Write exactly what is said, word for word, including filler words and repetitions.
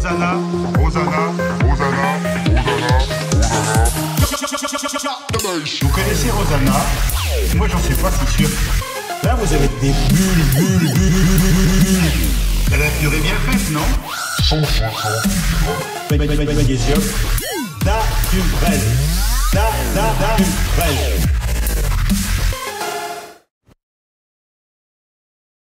Rosanna, Rosanna, Rosanna, Rosanna, Rosanna. Vous connaissez Rosanna? Moi j'en suis pas si sûr. Là vous avez des bulles, bulles, bulles, bulles, bulles, bulles. La nature est bien faite, non? cent soixante magnésium naturel. Da, da, naturel.